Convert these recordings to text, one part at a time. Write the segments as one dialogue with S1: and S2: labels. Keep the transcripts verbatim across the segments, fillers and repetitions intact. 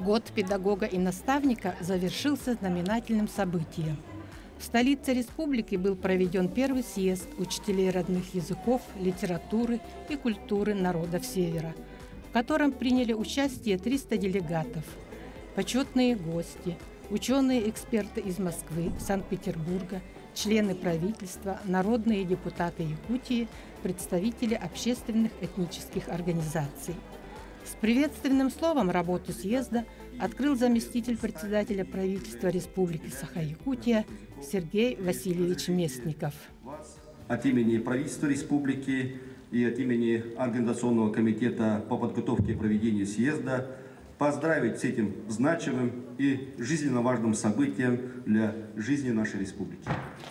S1: Год педагога и наставника завершился знаменательным событием. В столице республики был проведен первый съезд учителей родных языков, литературы и культуры народов Севера, в котором приняли участие триста делегатов, почетные гости, ученые-эксперты из Москвы, Санкт-Петербурга, члены правительства, народные депутаты Якутии, представители общественных этнических организаций. С приветственным словом работу съезда открыл заместитель председателя правительства Республики Саха-Якутия Сергей Васильевич Местников.
S2: От имени правительства республики и от имени Организационного комитета по подготовке и проведению съезда поздравить с этим значимым и жизненно важным событием для жизни нашей республики.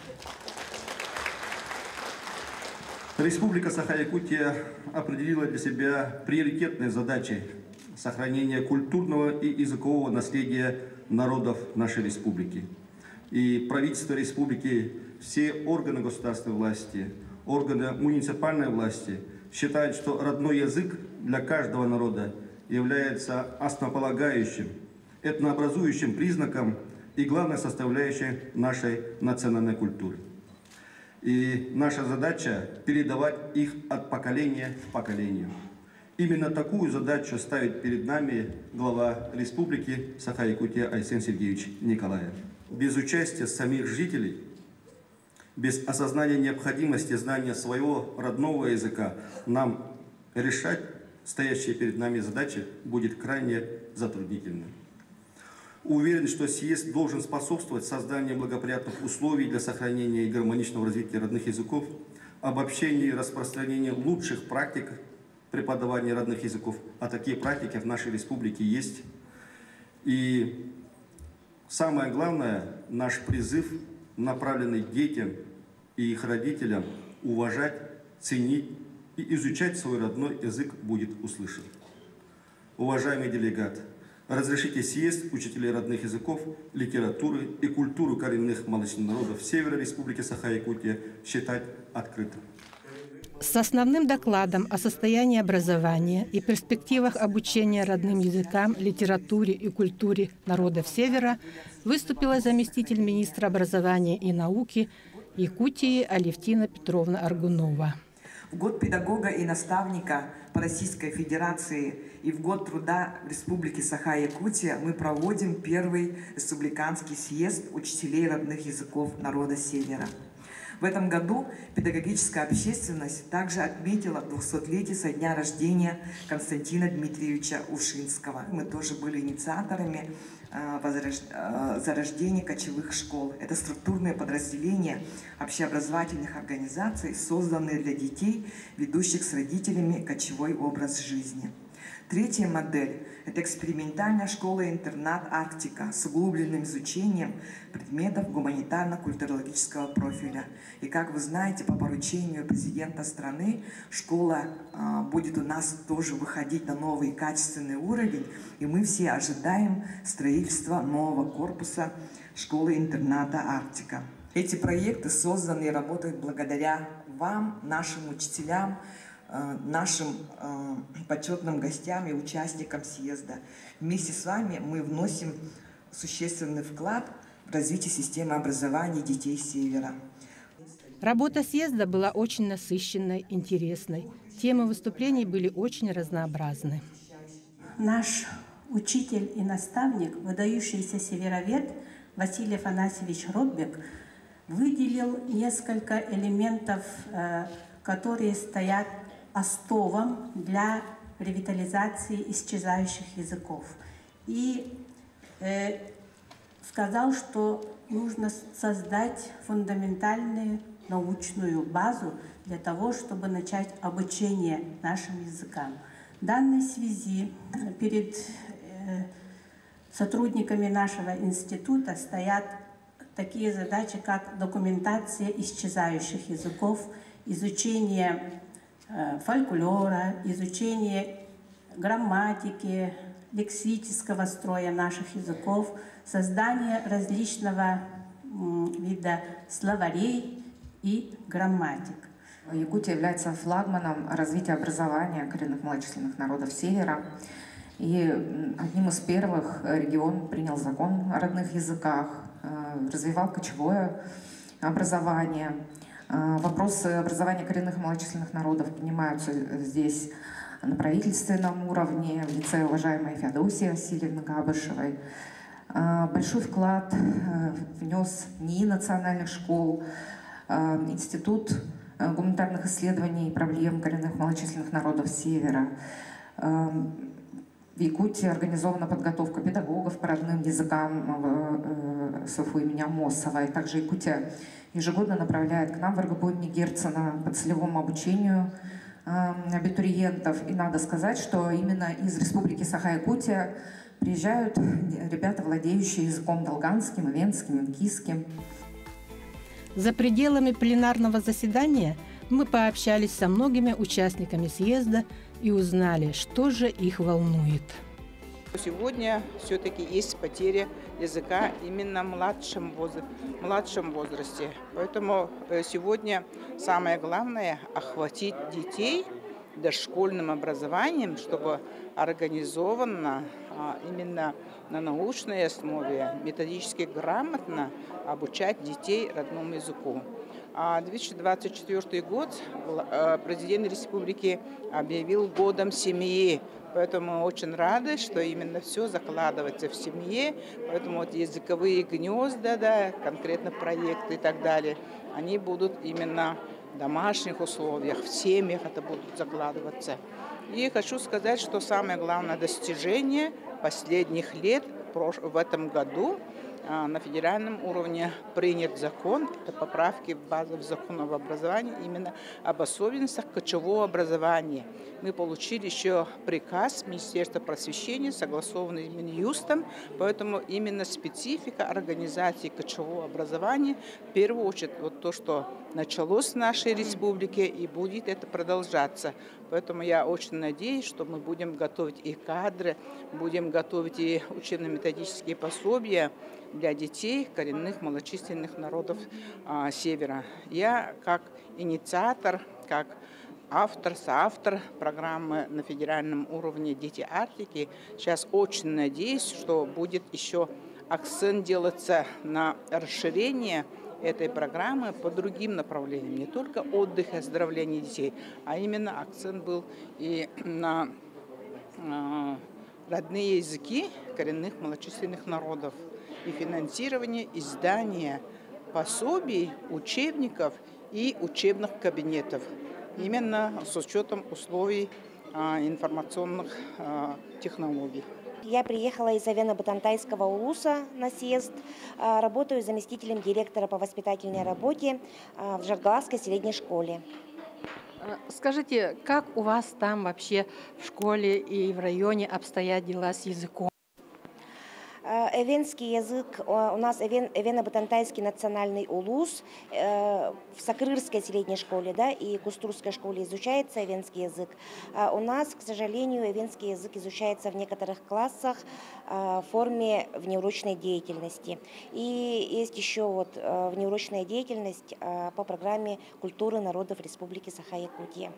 S2: Республика Саха-Якутия определила для себя приоритетные задачи сохранения культурного и языкового наследия народов нашей республики. И правительство республики, все органы государственной власти, органы муниципальной власти считают, что родной язык для каждого народа является основополагающим, этнообразующим признаком и главной составляющей нашей национальной культуры. И наша задача – передавать их от поколения к поколению. Именно такую задачу ставит перед нами глава республики Саха-Якутия Айсен Сергеевич Николаев. Без участия самих жителей, без осознания необходимости знания своего родного языка, нам решать стоящие перед нами задачи будет крайне затруднительно. Уверен, что съезд должен способствовать созданию благоприятных условий для сохранения и гармоничного развития родных языков, обобщению и распространению лучших практик преподавания родных языков, а такие практики в нашей республике есть. И самое главное, наш призыв, направленный детям и их родителям, уважать, ценить и изучать свой родной язык, будет услышан. Уважаемый делегат, разрешите съезд учителей родных языков, литературы и культуры коренных малочисленных народов Севера Республики Саха-Якутия считать открытым.
S1: С основным докладом о состоянии образования и перспективах обучения родным языкам, литературе и культуре народов Севера выступила заместитель министра образования и науки Якутии Алевтина Петровна Аргунова.
S3: В год педагога и наставника по Российской Федерации и в год труда Республики Саха-Якутия мы проводим первый республиканский съезд учителей родных языков народа Севера. В этом году педагогическая общественность также отметила двухсотлетие со дня рождения Константина Дмитриевича Ушинского. Мы тоже были инициаторами зарождения кочевых школ. Это структурные подразделения общеобразовательных организаций, созданные для детей, ведущих с родителями кочевой образ жизни. Третья модель – это экспериментальная школа-интернат «Арктика» с углубленным изучением предметов гуманитарно-культурологического профиля. И, как вы знаете, по поручению президента страны школа э, будет у нас тоже выходить на новый качественный уровень, и мы все ожидаем строительства нового корпуса школы-интерната «Арктика». Эти проекты созданы и работают благодаря вам, нашим учителям, нашим э, почетным гостям и участникам съезда. Вместе с вами мы вносим существенный вклад в развитие системы образования детей Севера.
S1: Работа съезда была очень насыщенной, интересной. Темы выступлений были очень разнообразны.
S4: Наш учитель и наставник, выдающийся северовед Василий Афанасьевич Ротбек выделил несколько элементов, э, которые стоят основам для ревитализации исчезающих языков. И э, сказал, что нужно создать фундаментальную научную базу для того, чтобы начать обучение нашим языкам. В данной связи перед э, сотрудниками нашего института стоят такие задачи, как документация исчезающих языков, изучение фольклора, изучение грамматики, лексического строя наших языков, создание различного вида словарей и грамматик.
S5: Якутия является флагманом развития образования коренных малочисленных народов Севера.
S3: И одним из первых регион принял закон о родных языках, развивал кочевое образование. Вопросы образования коренных и малочисленных народов поднимаются здесь на правительственном уровне в лице уважаемой Феодосии Васильевны Габышевой. Большой вклад внес НИИ национальных школ, Институт гуманитарных исследований и проблем коренных и малочисленных народов Севера. В Якутии организована подготовка педагогов по родным языкам в СФУ имени Амосова. И также Якутия ежегодно направляет к нам в РГПУ имени Герцена по целевому обучению абитуриентов. И надо сказать, что именно из Республики Саха-Якутия приезжают ребята, владеющие языком долганским, ивенским, инкийским.
S1: За пределами пленарного заседания мы пообщались со многими участниками съезда и узнали, что же их волнует.
S5: Сегодня все-таки есть потеря языка именно в младшем возрасте, младшем возрасте. Поэтому сегодня самое главное – охватить детей дошкольным образованием, чтобы организованно, именно на научной основе, методически грамотно обучать детей родному языку. А две тысячи двадцать четвёртый год президент республики объявил годом семьи. Поэтому мы очень рады, что именно все закладывается в семье. Поэтому вот языковые гнезда, да, конкретно проекты и так далее, они будут именно в домашних условиях, в семьях это будут закладываться. И хочу сказать, что самое главное достижение последних лет в этом году на федеральном уровне принят закон, это поправки в базовый закон об образовании, именно об особенностях кочевого образования. Мы получили еще приказ Министерства просвещения, согласованный с Минюстом, поэтому именно специфика организации кочевого образования, в первую очередь, вот то, что началось в нашей республике и будет это продолжаться. Поэтому я очень надеюсь, что мы будем готовить и кадры, будем готовить и учебно-методические пособия для детей коренных малочисленных народов а, Севера. Я как инициатор, как автор, соавтор программы на федеральном уровне «Дети Арктики» сейчас очень надеюсь, что будет еще акцент делаться на расширение этой программы по другим направлениям, не только отдых и оздоровление детей, а именно акцент был и на э, родные языки коренных малочисленных народов и финансирование издания пособий, учебников и учебных кабинетов, именно с учетом условий э, информационных э, технологий.
S6: Я приехала из Авиано-Батантайского улуса на съезд. Работаю заместителем директора по воспитательной работе в Жаргаласской средней школе.
S1: Скажите, как у вас там вообще в школе и в районе обстоят дела с языком?
S6: Эвенский язык, у нас Авиано-Батантайский национальный улус, в Сакырской средней школе, да, и Кустурской школе изучается эвенский язык. У нас, к сожалению, эвенский язык изучается в некоторых классах в форме внеурочной деятельности. И есть еще вот внеурочная деятельность по программе культуры народов Республики Саха-Якутия.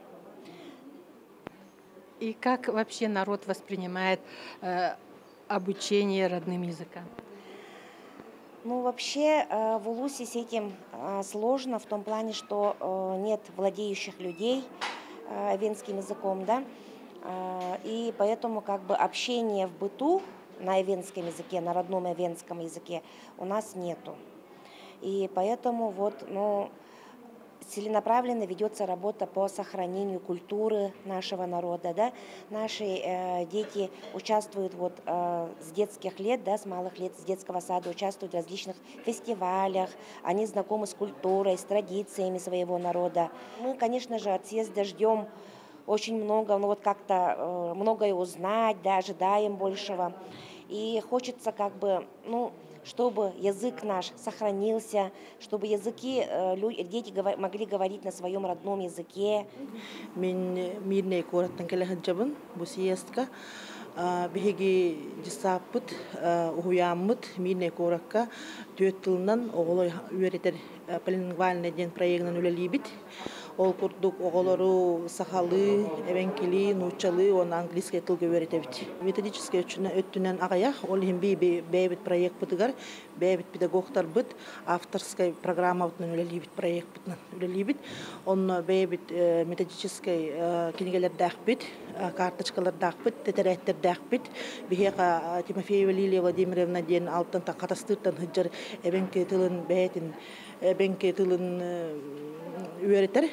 S1: И как вообще народ воспринимает обучение родным языкам?
S6: Ну, вообще в Улусе с этим сложно в том плане, что нет владеющих людей эвенским языком, да, и поэтому как бы общения в быту на эвенском языке, на родном эвенском языке у нас нету. И поэтому вот, ну, целенаправленно ведется работа по сохранению культуры нашего народа, да. Наши э, дети участвуют вот э, с детских лет, да, с малых лет, с детского сада участвуют в различных фестивалях, они знакомы с культурой, с традициями своего народа. Мы, конечно же, от съезда ждем очень много, ну вот как-то э, многое узнать, да, ожидаем большего. И хочется как бы, ну, чтобы язык наш сохранился, чтобы языки, дети могли говорить на своем родном языке.
S7: Мен мирне кораттан келеханчабын бу съездка биһиги дисаппыт уhuяммыт мирне коракка төт тылынан оголой үеретер полингвальный ден проектын үлелибит. ол курдук оголору сахалы, эвенкили, нучалы, он английский тыл көбөрөтөбүт. Методический өттүнөн агаях ол химби бэбит проект бытыгар, бэбит педагогтар быт, авторской программа бытын үлелибит проект бытын үлелибит. Он бэбит методический книгелер дахбит, карточкалар дахбит, тетереттер дахбит. Бихека Тимофеева Лилия Владимировна ден алтын катастыртан хыджар эвенки тылын бэйтин, эвенки тылын үйөрөтер.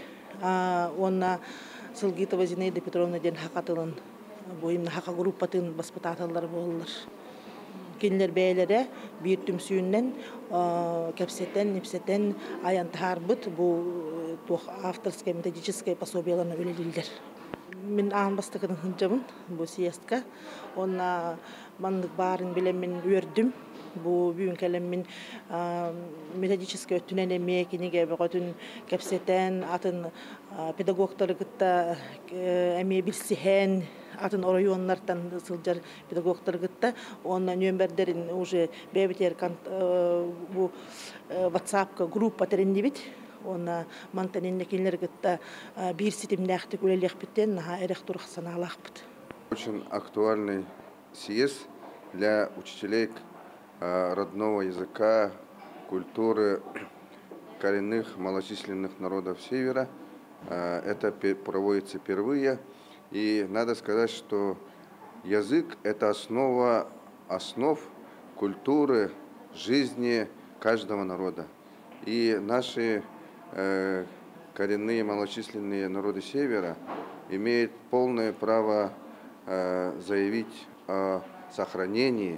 S7: Онна Сылгитова Зинаида Петровна ден хакатылын, бойымна хака группатын баспытаталар болылар. Кинлер бәйләре бир түмсүйіннен, кәпсеттен, непсеттен аянтахар бұд, бұл авторская методическая пособияларына өлелілдер. Мен ағын бастықының хынжамын, бұл съездка. Онна мандық барын білем мен өрдім. Бұл бүйін кәлем мен методическая өттінен әме, кенеге бұғатын кәпсеттен, атын педагогтары күтті әме білсіхен, атын районнардан сылжар педагогтар гытта, он нөмбердерин уже бебитер бу WhatsApp группа терендибит, он мантанин кинлер гытта бир ситимнахты күлелехбиттен наха эрех турахсаналахбит.
S8: Очень актуальный съезд для учителей родного языка, культуры коренных малочисленных народов Севера. Это проводится впервые. И надо сказать, что язык – это основа основ культуры, жизни каждого народа. И наши э, коренные малочисленные народы Севера имеют полное право э, заявить о сохранении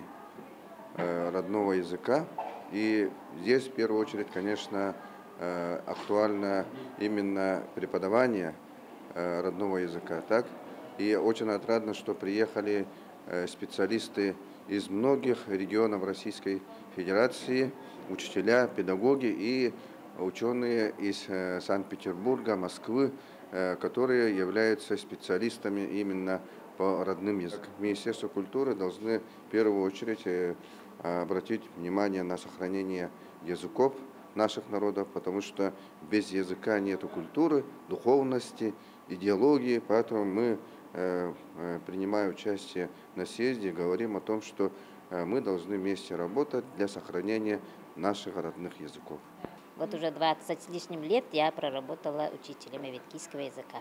S8: э, родного языка. И здесь в первую очередь, конечно, э, актуально именно преподавание родного языка, так? И очень отрадно, что приехали специалисты из многих регионов Российской Федерации, учителя, педагоги и ученые из Санкт-Петербурга, Москвы, которые являются специалистами именно по родным языкам. Министерство культуры должны в первую очередь обратить внимание на сохранение языков наших народов, потому что без языка нет культуры, духовности, идеологии, поэтому мы, э, принимая участие на съезде, говорим о том, что э, мы должны вместе работать для сохранения наших родных языков.
S9: Вот уже двадцать с лишним лет я проработала учителем эвенкийского языка.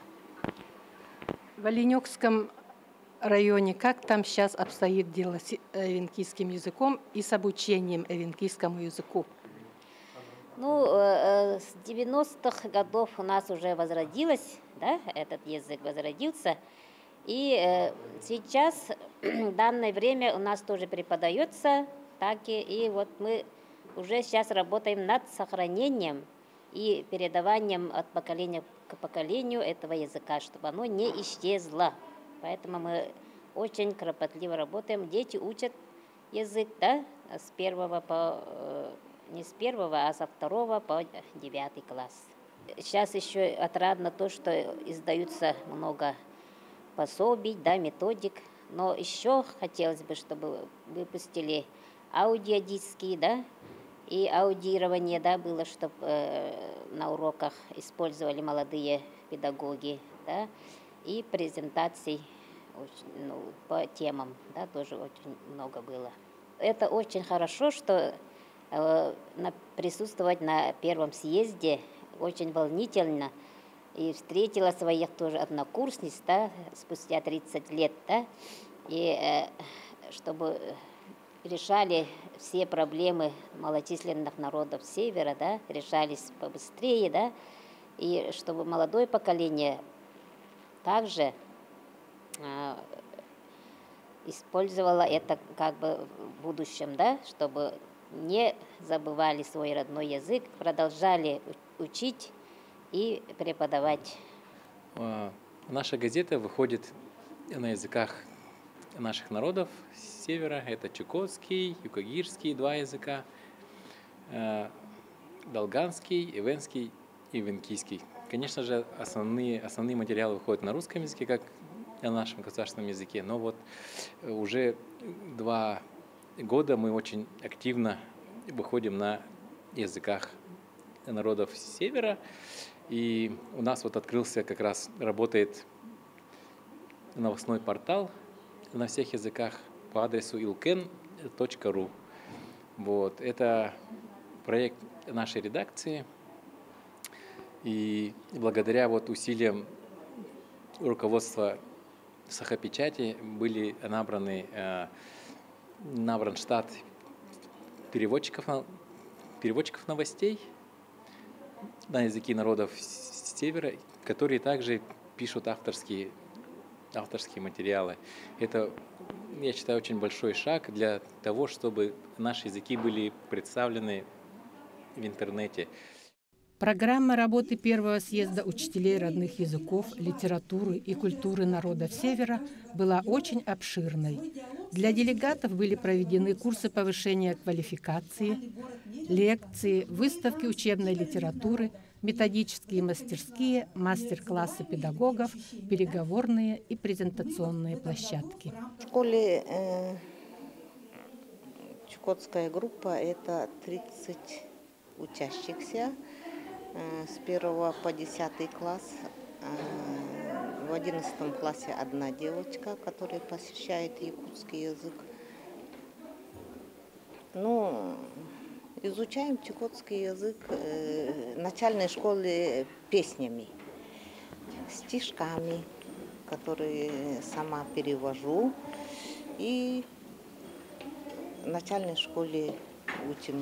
S1: В Оленёкском районе как там сейчас обстоит дело с эвенкийским языком и с обучением эвенкийскому языку?
S9: Ну, с девяностых годов у нас уже возродилось, да, этот язык возродился. И сейчас, в данное время у нас тоже преподается, так и, и вот мы уже сейчас работаем над сохранением и передаванием от поколения к поколению этого языка, чтобы оно не исчезло. Поэтому мы очень кропотливо работаем. Дети учат язык, да, с первого по... не с первого, а со второго по девятый класс. Сейчас еще отрадно то, что издаются много пособий, да, методик, но еще хотелось бы, чтобы выпустили аудиодиски, да, и аудирование, да, было, чтобы э, на уроках использовали молодые педагоги, да, и презентаций очень, ну, по темам, да, тоже очень много было. Это очень хорошо, что присутствовать на первом съезде очень волнительно. И встретила своих тоже однокурсниц, да, спустя тридцать лет, да, и э, чтобы решали все проблемы малочисленных народов Севера, да, решались побыстрее, да, и чтобы молодое поколение также э, использовало это как бы в будущем, да, чтобы не забывали свой родной язык, продолжали учить и преподавать.
S10: Наша газета выходит на языках наших народов севера. Это чукотский, юкагирский, два языка, долганский, эвенский и эвенкийский. Конечно же, основные, основные материалы выходят на русском языке, как на нашем государственном языке, но вот уже два года мы очень активно выходим на языках народов севера. И у нас вот открылся, как раз работает новостной портал на всех языках по адресу илкен точка ру. Вот. Это проект нашей редакции. И благодаря вот усилиям руководства Сахапечати были набраны, э, набран штат переводчиков, переводчиков новостей на языки народов Севера, которые также пишут авторские, авторские материалы. Это, я считаю, очень большой шаг для того, чтобы наши языки были представлены в интернете.
S1: Программа работы первого съезда учителей родных языков, литературы и культуры народов Севера была очень обширной. Для делегатов были проведены курсы повышения квалификации, лекции, выставки учебной литературы, методические мастерские, мастер-классы педагогов, переговорные и презентационные площадки.
S11: В школе э, чукотская группа – это тридцать учащихся э, с первого по десятый класс. Э, в одиннадцатом классе одна девочка, которая посещает якутский язык. Ну, изучаем чукотский язык э, в начальной школе песнями, стишками, которые сама перевожу. И в начальной школе учим.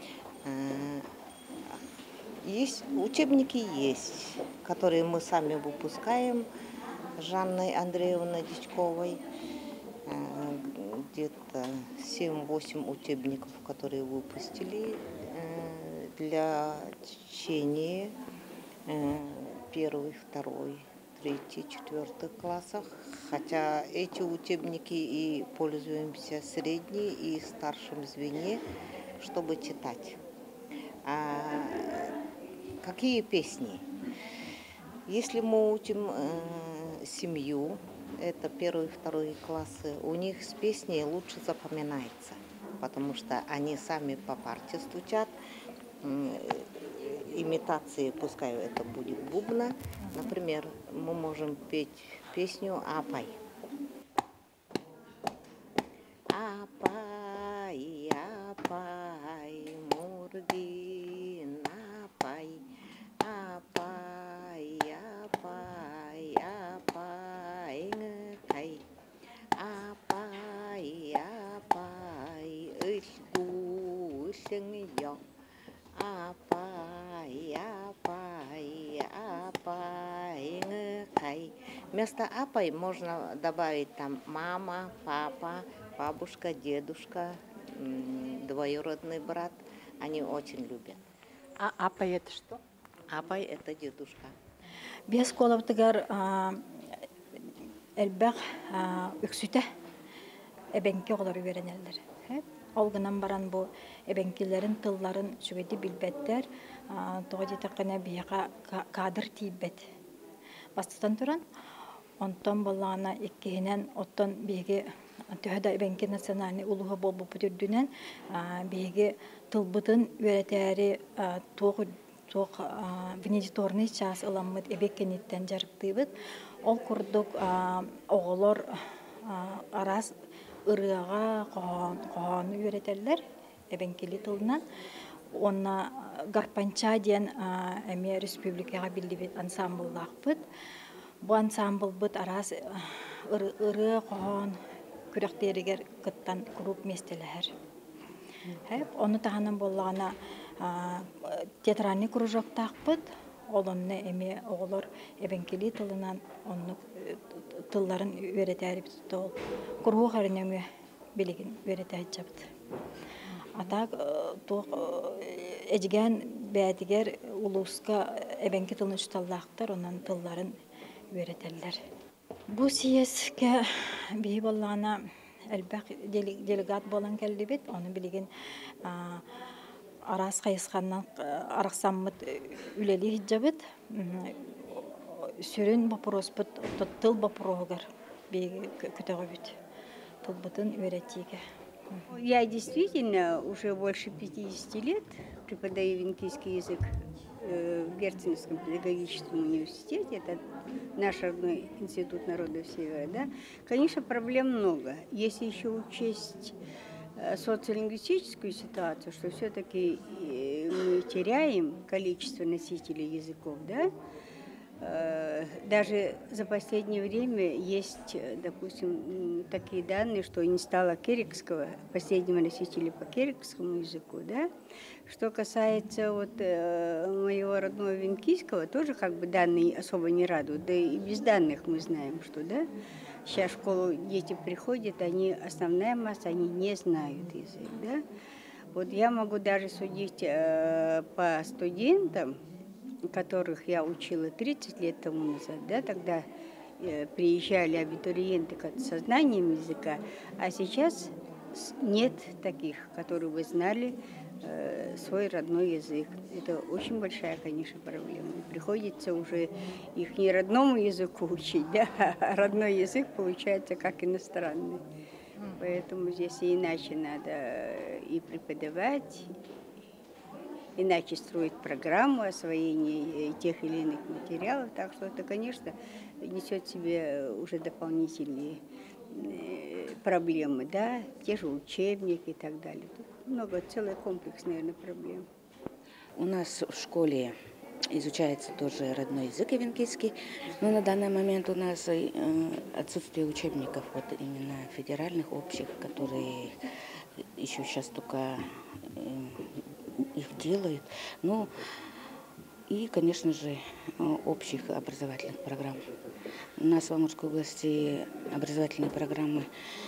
S11: Есть учебники, есть, которые мы сами выпускаем с Жанной Андреевной Дичковой. Где-то семь-восемь учебников, которые выпустили для чтения первый, второй, третий, четвертый классах. Хотя эти учебники и пользуемся средней и старшем звене, чтобы читать. А какие песни? Если мы учим э, семью, это первый, второй классы, у них с песней лучше запоминается, потому что они сами по парте стучат, э, имитации, пускай это будет бубна. Например, мы можем петь песню «Апай». Апай, апай, мурги, напай, апай, апай, апай, ngkai, апай, апай, ышгу, ышнгё, апай, апай, апай, ngkai. Вместо апай можно добавить там мама, папа, бабушка, дедушка, двоюродный брат. Они очень любят.
S12: А апай это что?
S11: Апай это дедушка.
S12: Без коловтыгар элбэх үксүтэ эбенки олар үйренелер. Олгынан баран бу эбенкилерин тылларын сүбеди билбеттер. Тоҕо дитаккана бияка кадр тийбет. Бастан туран онтон боллана иккиһинен оттон биги төһөдө эбенки национальный улуһу болбу бүтүрдүнен биги тылбытын үйрәтәри тоғы тоқ венедиторный час ыламмыт эбеккениттен жарыктыыбыт. Ол курдук оголор арас ырыага коonu үйрәтәлләр эбенкили тылынан. Онна гарпанча диен эме республикага билдибит ансамбллаакпыт. Бу ансамбл быт арас ыры коон күрәктеригер кыттан групп местелер. Оны таханан боллана театральный кружоктаакпыт. Олонны эме оголор эбенкили тылынан онну тылларын үйрәтәри тол. Куру харынеме билигин үйрәтәй жабыт. Атак то эжген бәдигер улуска эбенки тылны үсталлаактар, онан тылларын үйрәтәлләр. Бу съездке бии боллана элбак делегат болан келди бит, оны билигин арас кайысканнан араксаммыт үлели хиджабыт. Сүрүн вопрос бит, тыл вопросгар бии көтөгө бит. Тылбытын үйрәтиге.
S13: Я действительно уже больше пятидесяти лет преподаю венкийский язык в Герценовском педагогическом университете, это наш родной институт народов Севера, да, конечно, проблем много. Если еще учесть социолингвистическую ситуацию, что все-таки мы теряем количество носителей языков, да, даже за последнее время есть, допустим, такие данные, что не стало керекского, последнего носителя по керекскому языку, да. Что касается вот моего родного венкийского, тоже как бы данные особо не радуют, да и без данных мы знаем, что, да, сейчас в школу дети приходят, они, основная масса, они не знают язык, да. Вот я могу даже судить э, по студентам, которых я учила тридцать лет тому назад, да, тогда э, приезжали абитуриенты со знанием языка, а сейчас нет таких, которые бы знали э, свой родной язык. Это очень большая, конечно, проблема. Приходится уже их не родному языку учить, да, а родной язык получается как иностранный. Поэтому здесь и иначе надо и преподавать, иначе строить программу освоения тех или иных материалов. Так что это, конечно, несет в себе уже дополнительные проблемы, да, те же учебники и так далее. Тут много, целый комплекс, наверное, проблем.
S14: У нас в школе изучается тоже родной язык эвенкийский, но на данный момент у нас отсутствие учебников, вот именно федеральных, общих, которые еще сейчас только их делают. Ну и, конечно же, общих образовательных программ. У нас в Амурской области образовательные программы,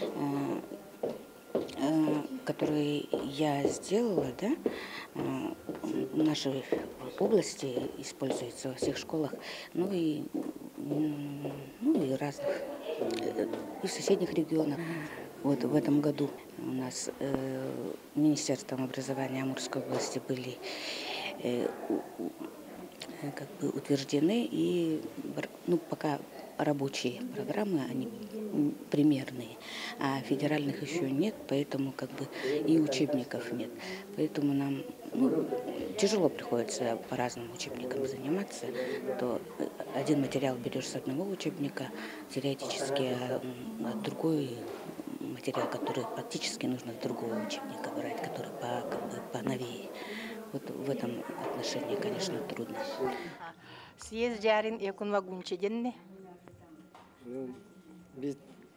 S14: которые я сделала, да, в нашей области используются во всех школах, ну и, ну и разных, и в соседних регионах. Вот в этом году у нас э, Министерством образования Амурской области были э, как бы утверждены, и ну, пока рабочие программы, они примерные, а федеральных еще нет, поэтому как бы и учебников нет. Поэтому нам ну, тяжело приходится по разным учебникам заниматься. То один материал берешь с одного учебника теоретически, а другой материал, который практически нужно с другого учебника брать, который по, как бы, поновее. Вот в этом отношении, конечно, трудно.
S15: Съезд жарин якун вагунче денне.
S16: Ну, бит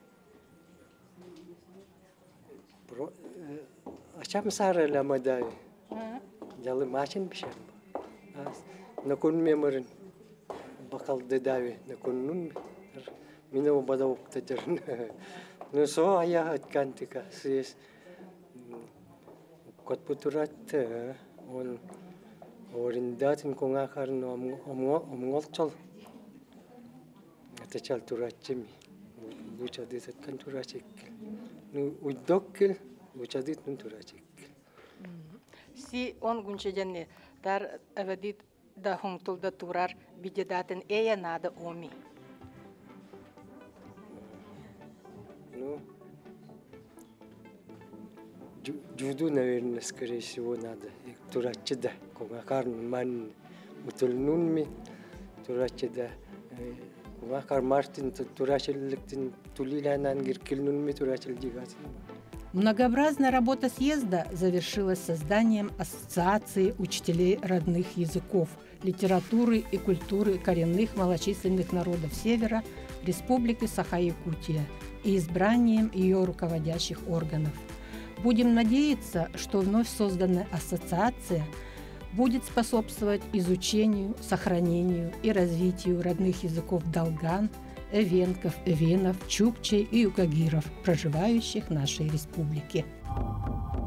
S16: про ачам сара ламадай. Ялы машин бишем. На кун меморин бакал дедави на кун нун мино бадаук татерн. Ну со ая откантика съезд кот путурат он орендатин конгахар но омго омголчол. Это чал турачми. Луча десят кан турачик. Ну удоккел луча дит нун турачик.
S15: Си он гунчеденне дар авадит да хонтул да турар бидедатен эя надо оми.
S16: Ну Judo, наверное, скорее всего, надо. Турачеда, конгахар ман мутулнунми, турачеда, конгахар мартин турачеллектин тулиланан гиркилнунми турачелдигатин.
S1: Многообразная работа съезда завершилась созданием Ассоциации учителей родных языков, литературы и культуры коренных малочисленных народов Севера Республики Саха-Якутия и избранием ее руководящих органов. Будем надеяться, что вновь созданная ассоциация будет способствовать изучению, сохранению и развитию родных языков долган, эвенков, эвенов, чукчей и юкагиров, проживающих в нашей республике.